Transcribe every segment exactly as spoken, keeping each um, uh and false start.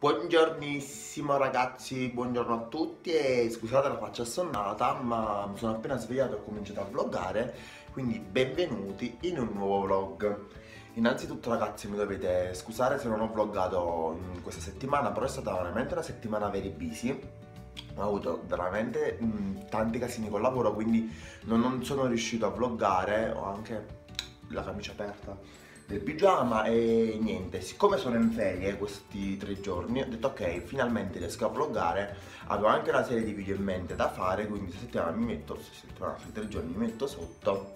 Buongiornissimo ragazzi, buongiorno a tutti e scusate la faccia assonnata, ma mi sono appena svegliato e ho cominciato a vloggare, quindi benvenuti in un nuovo vlog. Innanzitutto ragazzi mi dovete scusare se non ho vloggato in questa settimana, però è stata veramente una settimana very busy. Ho avuto veramente mh, tanti casini col lavoro, quindi non, non sono riuscito a vloggare. Ho anche la camicia aperta del pigiama e niente, siccome sono in ferie questi tre giorni ho detto ok, finalmente riesco a vloggare. Avevo anche una serie di video in mente da fare, quindi questa settimana mi metto, settimana, tre giorni mi metto sotto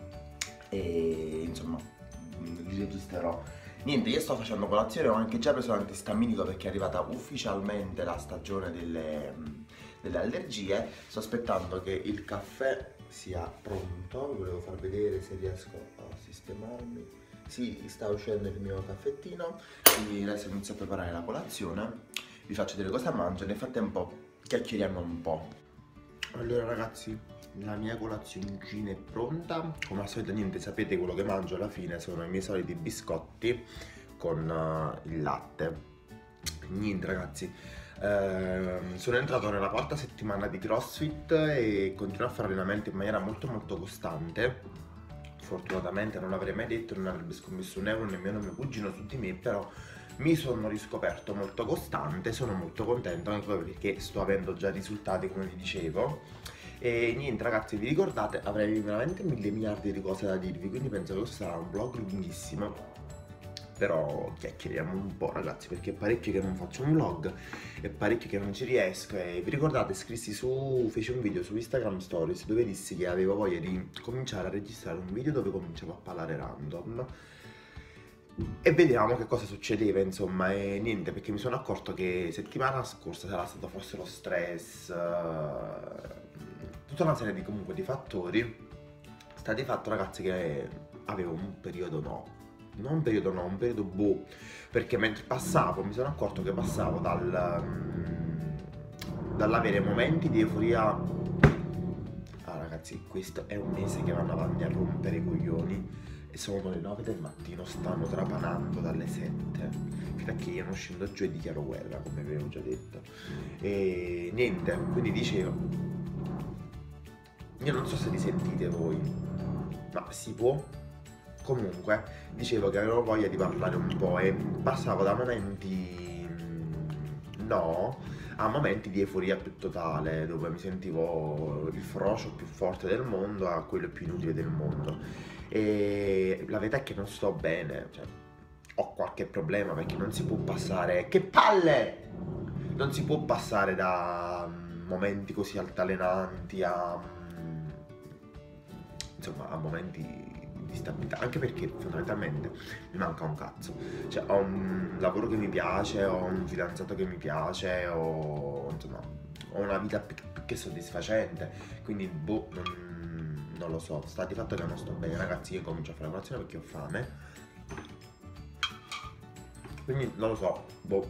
e insomma li registrerò. Niente, io sto facendo colazione, ho anche già preso l'antistaminico perché è arrivata ufficialmente la stagione delle, delle allergie. Sto aspettando che il caffè sia pronto, vi volevo far vedere se riesco a sistemarmi. Sì, sta uscendo il mio caffettino, quindi adesso inizio a preparare la colazione, vi faccio vedere cosa mangio, nel frattempo chiacchieriamo un po'. Allora ragazzi, la mia colazioncina è pronta, come al solito niente, sapete quello che mangio alla fine sono i miei soliti biscotti con uh, il latte. Niente ragazzi, ehm, sono entrato nella quarta settimana di CrossFit e continuo a fare allenamento in maniera molto molto costante. Fortunatamente non avrei mai detto, non avrebbe scommesso un euro nemmeno mio cugino su di me, però mi sono riscoperto molto costante, sono molto contento anche perché sto avendo già risultati come vi dicevo. E niente ragazzi, vi ricordate, avrei veramente mille miliardi di cose da dirvi, quindi penso che questo sarà un vlog lunghissimo. Però chiacchieriamo un po' ragazzi, perché è parecchio che non faccio un vlog, è parecchio che non ci riesco. E vi ricordate, scrissi su, feci un video su Instagram Stories dove dissi che avevo voglia di cominciare a registrare un video dove cominciavo a parlare random e vediamo che cosa succedeva insomma. E niente, perché mi sono accorto che settimana scorsa sarà stato forse lo stress, tutta una serie di comunque di fattori. Sta di fatto ragazzi che avevo un periodo no non un periodo no, un periodo boh, perché mentre passavo, mi sono accorto che passavo dal um, dall'avere momenti di euforia. Ah ragazzi, questo è un mese che vanno avanti a rompere i coglioni e sono le nove del mattino, stanno trapanando dalle sette, fino a che io non scendo giù e dichiaro guerra, come vi avevo già detto. E niente, quindi dicevo, io non so se li sentite voi, ma si può. Comunque, dicevo che avevo voglia di parlare un po' e passavo da momenti no a momenti di euforia più totale, dove mi sentivo il frocio più forte del mondo a quello più inutile del mondo. E la verità è che non sto bene, cioè, ho qualche problema perché non si può passare, che palle! Non si può passare da momenti così altalenanti a insomma a momenti di stabilità, anche perché fondamentalmente mi manca un cazzo, cioè ho un lavoro che mi piace, ho un fidanzato che mi piace, ho insomma ho una vita più, più che soddisfacente, quindi boh, non, non lo so, sta di fatto che non sto bene ragazzi. Io comincio a fare colazione perché ho fame, quindi non lo so, boh.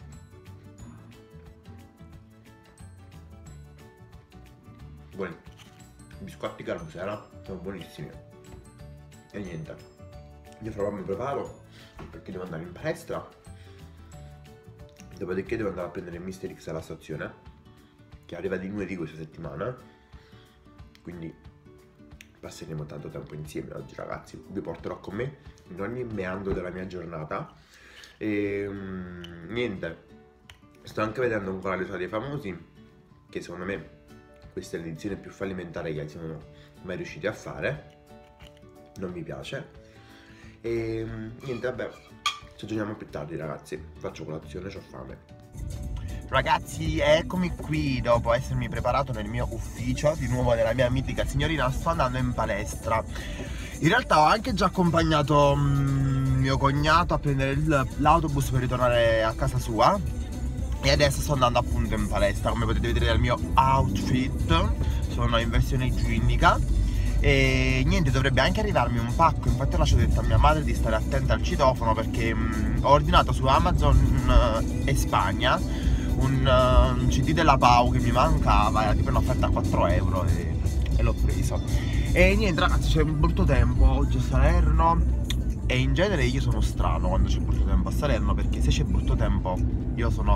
Buoni biscotti Carbusera, sono buonissimi. E niente, io fra poco mi preparo perché devo andare in palestra, dopodiché devo andare a prendere il Mister X alla stazione che arriva di lunedì questa settimana, quindi passeremo tanto tempo insieme oggi ragazzi. Vi porterò con me in ogni meandro della mia giornata e um, niente, sto anche vedendo ancora le storie famosi, che secondo me questa è l'edizione più fallimentare che siamo mai riusciti a fare, non mi piace. E niente, vabbè, ci aggiorniamo più tardi ragazzi, faccio colazione, c'ho fame. Ragazzi, eccomi qui dopo essermi preparato nel mio ufficio, di nuovo nella mia mitica signorina. Sto andando in palestra. In realtà ho anche già accompagnato mm, mio cognato a prendere l'autobus per ritornare a casa sua e adesso sto andando appunto in palestra. Come potete vedere dal mio outfit, sono in versione igienica. E niente, dovrebbe anche arrivarmi un pacco, infatti ho lasciato detto a mia madre di stare attenta al citofono perché mh, ho ordinato su Amazon uh, e Spagna un, uh, un C D della Pau che mi mancava, era tipo un'offerta a quattro euro e, e l'ho preso. E niente ragazzi, c'è un brutto tempo oggi a Salerno e in genere io sono strano quando c'è brutto tempo a Salerno, perché se c'è brutto tempo io sono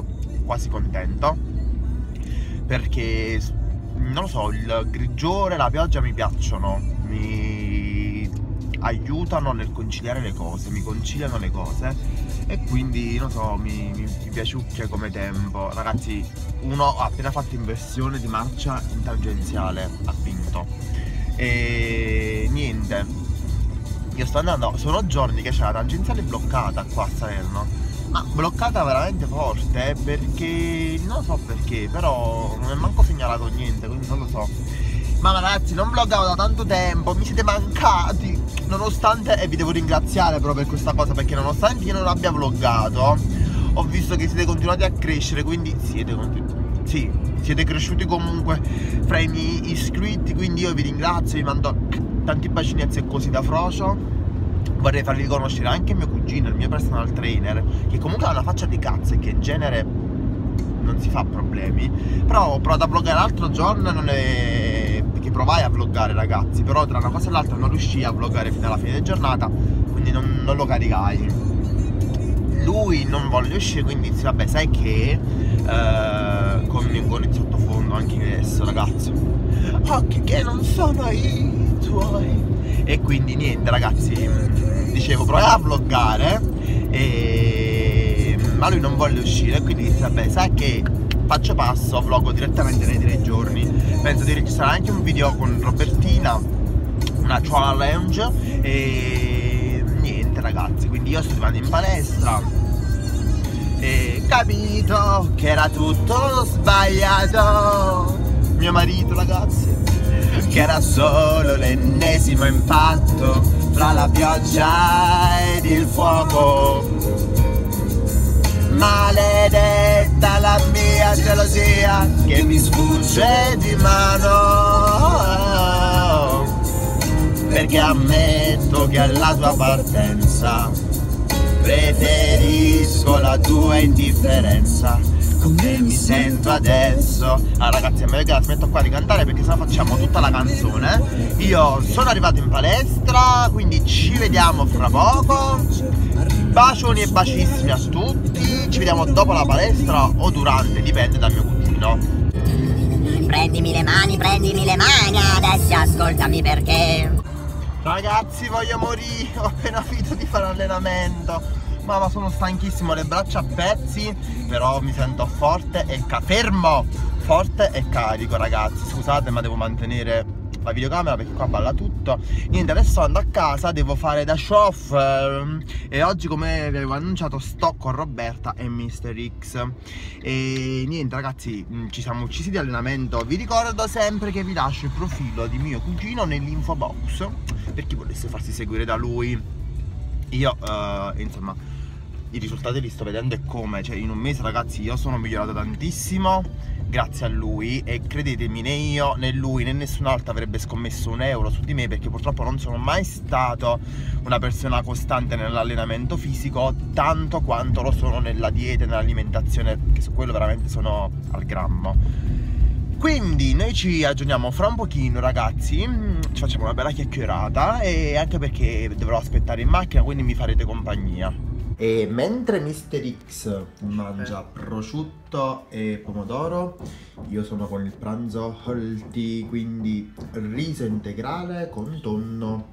quasi contento, perché non lo so, il grigiore, la pioggia mi piacciono, mi aiutano nel conciliare le cose, mi conciliano le cose, e quindi non so, mi, mi, mi piaciucchia come tempo. Ragazzi, uno ha appena fatto inversione di marcia in tangenziale, ha vinto, e niente, io sto andando, sono giorni che c'è la tangenziale bloccata qua a Salerno, ma bloccata veramente forte, perché non so perché, però non è manco segnalato niente, quindi non lo so. Ma ragazzi, non vloggavo da tanto tempo, mi siete mancati, nonostante, e vi devo ringraziare però per questa cosa, perché nonostante io non abbia vloggato, ho visto che siete continuati a crescere, quindi siete continuati, sì, siete cresciuti comunque fra i miei iscritti, quindi io vi ringrazio, vi mando tanti bacini e zeccosi da Frocio. Vorrei farvi conoscere anche mio cugino, il mio personal trainer, che comunque ha una faccia di cazzo e che in genere non si fa problemi. Però ho provato a vloggare l'altro giorno, non è... perché provai a vloggare, ragazzi, però tra una cosa e l'altra non riuscii a vloggare fino alla fine della giornata, quindi non, non lo caricai. Lui non volle uscire, quindi disse vabbè, sai che eh, con, con il sottofondo anche adesso, ragazzi, occhi che non sono i tuoi. E quindi niente, ragazzi, dicevo, provai a vloggare, e... ma lui non volle uscire, quindi disse vabbè, sai che faccio passo, vloggo direttamente nei tre giorni. Penso di registrare anche un video con Robertina, una challenge, e niente, ragazzi, quindi io sto andando in palestra e capito che era tutto sbagliato. Mio marito, ragazzi, che era solo l'ennesimo impatto fra la pioggia ed il fuoco. Maledetta la mia gelosia che mi sfugge di mano, perché ammetto che alla tua partenza preferisco la tua indifferenza. Come mi sento adesso. Ah ragazzi, è meglio che la smetto qua di cantare, perché sennò facciamo tutta la canzone. Io sono arrivato in palestra, quindi ci vediamo fra poco. Bacioni e bacissimi a tutti. Ci vediamo dopo la palestra o durante, dipende dal mio cugino. Prendimi le mani, prendimi le mani, adesso ascoltami perché. Ragazzi, voglio morire, ho appena finito di fare allenamento. Mamma, sono stanchissimo, le braccia a pezzi, però mi sento forte e ca- fermo, forte e carico, ragazzi. Scusate, ma devo mantenere la videocamera perché qua balla tutto. Niente, adesso andando a casa, devo fare da show off, ehm, e oggi, come vi avevo annunciato, sto con Roberta e mister X. E niente, ragazzi, ci siamo uccisi di allenamento. Vi ricordo sempre che vi lascio il profilo di mio cugino nell'info box per chi volesse farsi seguire da lui. Io, uh, insomma, i risultati li sto vedendo, e come, cioè in un mese, ragazzi, io sono migliorato tantissimo grazie a lui, e credetemi, né io né lui né nessun altro avrebbe scommesso un euro su di me, perché purtroppo non sono mai stato una persona costante nell'allenamento fisico tanto quanto lo sono nella dieta e nell'alimentazione, che su quello veramente sono al grammo. Quindi noi ci aggiorniamo fra un pochino, ragazzi, ci facciamo una bella chiacchierata, e anche perché dovrò aspettare in macchina, quindi mi farete compagnia. E mentre mister X mangia prosciutto e pomodoro, io sono con il pranzo healthy, quindi riso integrale con tonno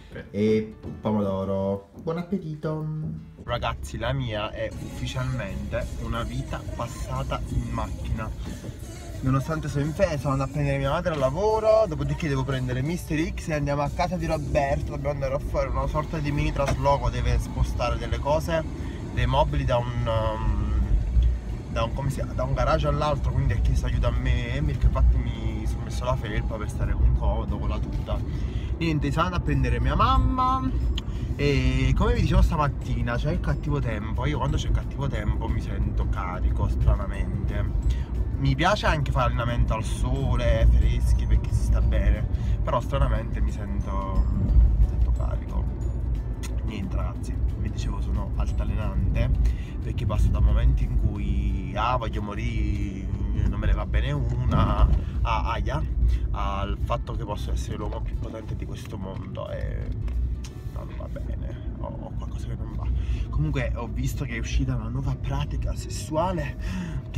e pomodoro. Buon appetito! Ragazzi, la mia è ufficialmente una vita passata in macchina. Nonostante sono in ferie, sono andato a prendere mia madre al lavoro, dopodiché devo prendere mister X e andiamo a casa di Roberto. Dobbiamo andare a fare una sorta di mini trasloco, deve spostare delle cose, dei mobili da un, um, da un, come si chiama, da un garage all'altro, quindi ha chiesto aiuto a me, perché infatti mi sono messo la felpa per stare con comodo con la tuta. Niente, sono andato a prendere mia mamma, e come vi dicevo stamattina, c'è il cattivo tempo. Io quando c'è il cattivo tempo mi sento carico, stranamente. Mi piace anche fare allenamento al sole, freschi, perché si sta bene, però stranamente mi sento, mi sento carico. Niente, ragazzi, vi dicevo, sono altalenante, perché passo da momenti in cui ah voglio morire, non me ne va bene una, ah aia, al fatto che posso essere l'uomo più potente di questo mondo, e no, non va bene, ho, ho qualcosa che non va. Comunque ho visto che è uscita una nuova pratica sessuale che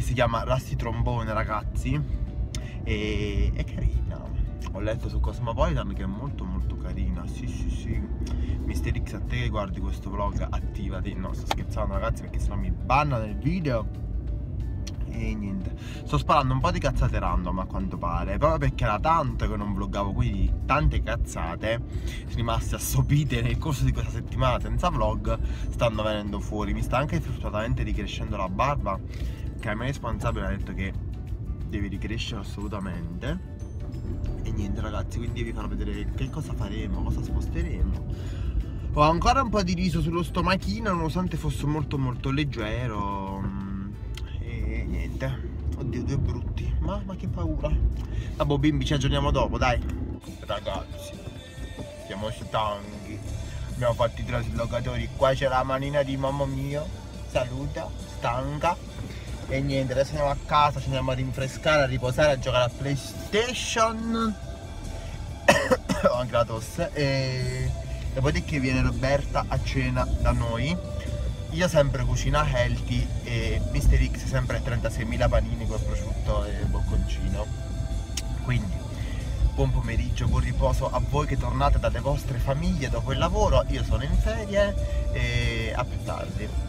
si chiama Rusty Trombone, ragazzi, e è carina. Ho letto su Cosmopolitan che è molto molto carina. Sì sì sì. mister X, a te che guardi questo vlog, attivati. No, sto scherzando, ragazzi, perché sennò mi banna nel video. E niente, sto sparando un po' di cazzate random a quanto pare, proprio perché era tanto che non vloggavo, quindi tante cazzate sono rimaste assopite nel corso di questa settimana senza vlog, stanno venendo fuori. Mi sta anche fortunatamente ricrescendo la barba, che la mia responsabile ha detto che devi ricrescere assolutamente. E niente, ragazzi, quindi vi farò vedere che cosa faremo, cosa sposteremo. Ho ancora un po' di riso sullo stomachino, nonostante fosse molto molto leggero. E niente, oddio, due brutti, ma, ma che paura. Vabbè bimbi, ci aggiorniamo dopo, dai. Ragazzi, siamo stanchi, abbiamo fatto i traslocatori. Qua c'è la manina di mamma mia, saluta, stanca. E niente, adesso andiamo a casa, ci andiamo a rinfrescare, a riposare, a giocare a PlayStation. Ho anche la tosse. E dopodiché viene Roberta a cena da noi. Io sempre cucina healthy e mister X sempre trentaseimila panini con prosciutto e bocconcino. Quindi buon pomeriggio, buon riposo a voi che tornate dalle vostre famiglie dopo il lavoro. Io sono in ferie e a più tardi.